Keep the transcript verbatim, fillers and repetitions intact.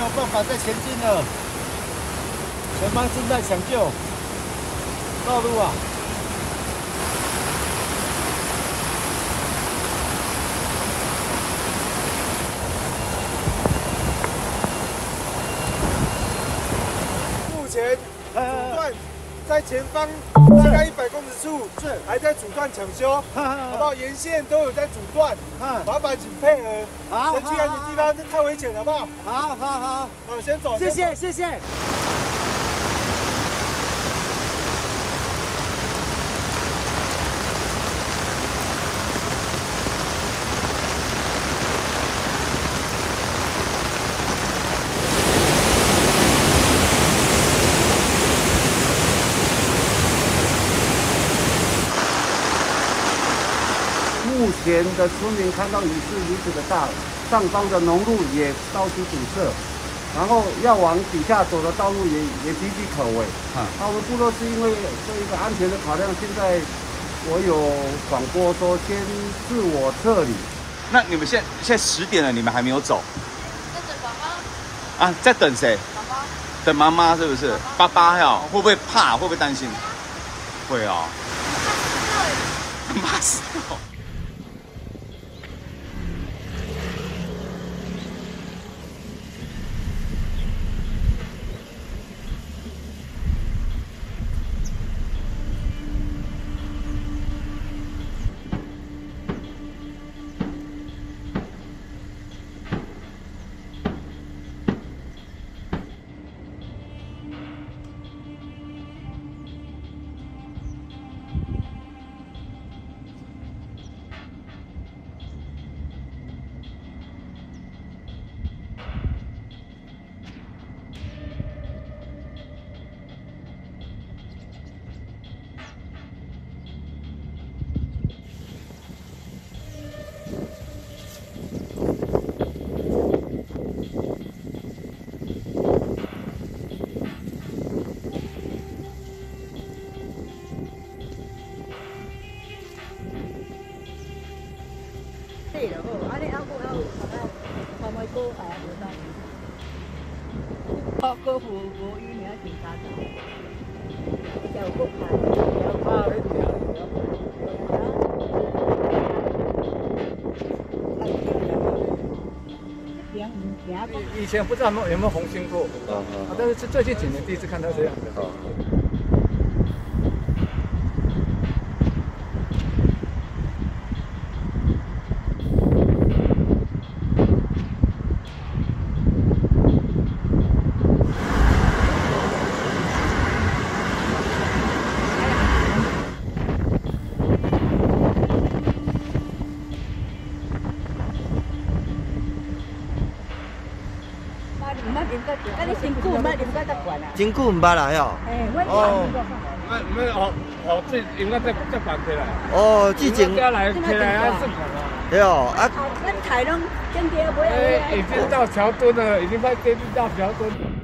有办法再前进了，前方正在抢救道路啊！ 目前阻断在前方大概一百公尺处，是还在阻断抢修，好不好？沿线都有在阻断，麻烦请配合。好，先去安全地方，这太危险了，好不好？好，好，好，好，先走。谢谢，谢谢。 目前的村民看到雨势如此的大，上方的农路也到处堵塞，然后要往底下走的道路也也岌岌可危。啊，那我们部落是因为这一个安全的考量，现在我有广播说先自我撤离。 那你们现在现在十点了，你们还没有走？ 在等爸爸。 啊，在等谁？ 爸爸。 等妈妈是不是？爸爸呀，会不会怕？会不会担心？会哦。怕死了。 对了，哦，安尼还佫还有还没过哎，无当。哦，过户无伊名是啥子？叫国牌，叫怕你听。 以前不知道有没有有没有红星过，啊啊，但是最近几年第一次看到这样的。啊真久唔捌啦，哟。哦。 唔唔哦哦，最应该再再搬起来。 哦，之前。 要来起来啊，是对哦，啊。 咱台拢今天不要。 已经到桥墩了，已经快接近到桥墩。